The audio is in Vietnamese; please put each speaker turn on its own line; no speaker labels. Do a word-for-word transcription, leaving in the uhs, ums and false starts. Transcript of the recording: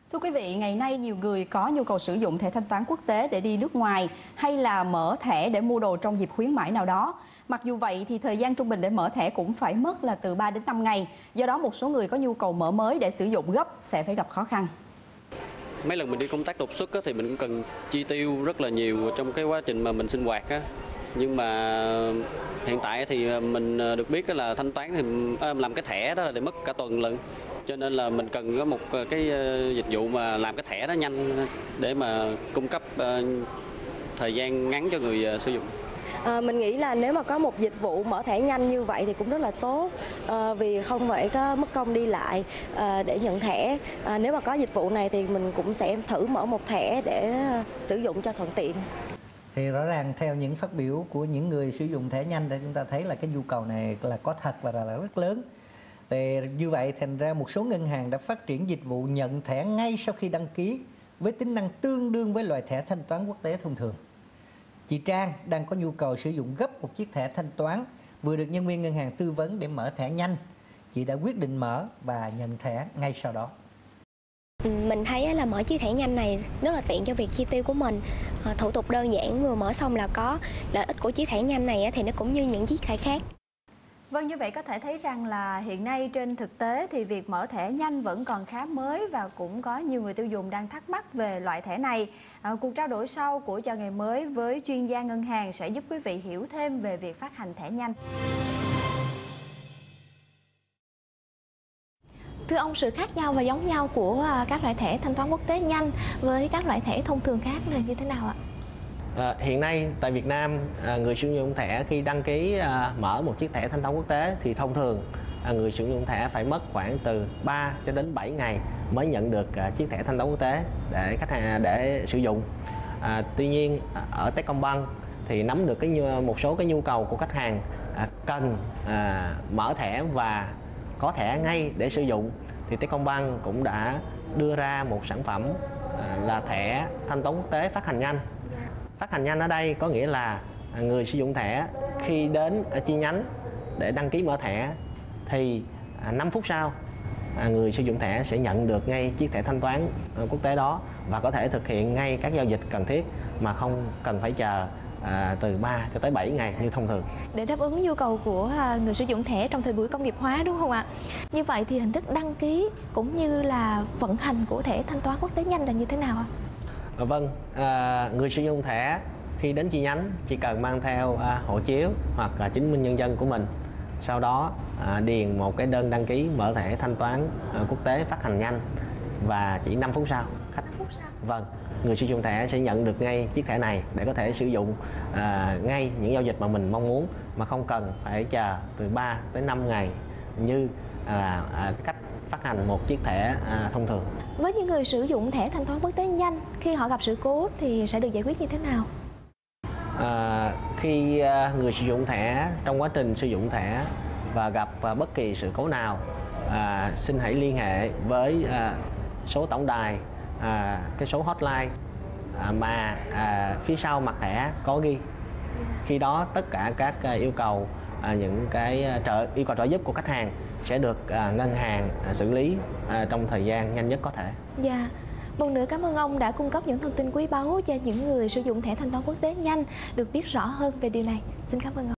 Thưa quý vị, ngày nay nhiều người có nhu cầu sử dụng thẻ thanh toán quốc tế để đi nước ngoài hay là mở thẻ để mua đồ trong dịp khuyến mãi nào đó. Mặc dù vậy thì thời gian trung bình để mở thẻ cũng phải mất là từ ba đến năm ngày. Do đó một số người có nhu cầu mở mới để sử dụng gấp sẽ phải gặp khó khăn.
Mấy lần mình đi công tác đột xuất á, thì mình cũng cần chi tiêu rất là nhiều trong cái quá trình mà mình sinh hoạt á. Nhưng mà hiện tại thì mình được biết là thanh toán thì làm cái thẻ đó để mất cả tuần lận. Cho nên là mình cần có một cái dịch vụ mà làm cái thẻ đó nhanh để mà cung cấp thời gian ngắn cho người sử dụng.
À, mình nghĩ là nếu mà có một dịch vụ mở thẻ nhanh như vậy thì cũng rất là tốt, à, vì không phải có mất công đi lại à, để nhận thẻ. À, nếu mà có dịch vụ này thì mình cũng sẽ thử mở một thẻ để sử dụng cho thuận tiện.
Thì rõ ràng theo những phát biểu của những người sử dụng thẻ nhanh thì chúng ta thấy là cái nhu cầu này là có thật và là rất lớn. Về như vậy thành ra một số ngân hàng đã phát triển dịch vụ nhận thẻ ngay sau khi đăng ký với tính năng tương đương với loại thẻ thanh toán quốc tế thông thường. Chị Trang đang có nhu cầu sử dụng gấp một chiếc thẻ thanh toán, vừa được nhân viên ngân hàng tư vấn để mở thẻ nhanh. Chị đã quyết định mở và nhận thẻ ngay sau đó.
Mình thấy là mở chiếc thẻ nhanh này rất là tiện cho việc chi tiêu của mình. Thủ tục đơn giản, vừa mở xong là có. Lợi ích của chiếc thẻ nhanh này thì nó cũng như những chiếc thẻ khác.
Vâng, như vậy có thể thấy rằng là hiện nay trên thực tế thì việc mở thẻ nhanh vẫn còn khá mới và cũng có nhiều người tiêu dùng đang thắc mắc về loại thẻ này. À, cuộc trao đổi sau của Chào Ngày Mới với chuyên gia ngân hàng sẽ giúp quý vị hiểu thêm về việc phát hành thẻ nhanh.
Thưa ông, sự khác nhau và giống nhau của các loại thẻ thanh toán quốc tế nhanh với các loại thẻ thông thường khác là như thế nào ạ?
À, hiện nay tại Việt Nam, à, người sử dụng thẻ khi đăng ký à, mở một chiếc thẻ thanh toán quốc tế thì thông thường à, người sử dụng thẻ phải mất khoảng từ ba cho đến bảy ngày mới nhận được à, chiếc thẻ thanh toán quốc tế để khách hàng để sử dụng. À, tuy nhiên ở Techcombank thì nắm được cái một số cái nhu cầu của khách hàng à, cần à, mở thẻ và có thẻ ngay để sử dụng, thì Techcombank cũng đã đưa ra một sản phẩm à, là thẻ thanh toán quốc tế phát hành nhanh. Phát hành nhanh ở đây có nghĩa là người sử dụng thẻ khi đến ở chi nhánh để đăng ký mở thẻ thì năm phút sau người sử dụng thẻ sẽ nhận được ngay chiếc thẻ thanh toán quốc tế đó và có thể thực hiện ngay các giao dịch cần thiết mà không cần phải chờ à, từ ba cho tới bảy ngày như thông thường.
Để đáp ứng nhu cầu của người sử dụng thẻ trong thời buổi công nghiệp hóa, đúng không ạ? Như vậy thì hình thức đăng ký cũng như là vận hành của thẻ thanh toán quốc tế nhanh là như thế nào ạ?
Vâng, à, người sử dụng thẻ khi đến chi nhánh chỉ cần mang theo à, hộ chiếu hoặc là chứng minh nhân dân của mình, sau đó à, điền một cái đơn đăng ký mở thẻ thanh toán à, quốc tế phát hành nhanh và chỉ năm phút sau khách
năm phút sau.
Vâng, người sử dụng thẻ sẽ nhận được ngay chiếc thẻ này để có thể sử dụng à, ngay những giao dịch mà mình mong muốn mà không cần phải chờ từ ba tới năm ngày như à, à, cách phát hành một chiếc thẻ à, thông thường.
Với những người sử dụng thẻ thanh toán quốc tế nhanh, khi họ gặp sự cố thì sẽ được giải quyết như thế nào?
À, khi à, người sử dụng thẻ trong quá trình sử dụng thẻ và gặp à, bất kỳ sự cố nào, à, xin hãy liên hệ với à, số tổng đài, à, cái số hotline à, mà à, phía sau mặt thẻ có ghi. Khi đó tất cả các à, yêu cầu à, những cái trợ yêu cầu trợ giúp của khách hàng sẽ được à, ngân hàng à, xử lý à, trong thời gian nhanh nhất có thể.
Dạ. Một nữa cảm ơn ông đã cung cấp những thông tin quý báu cho những người sử dụng thẻ thanh toán quốc tế nhanh được biết rõ hơn về điều này. Xin cảm ơn ông.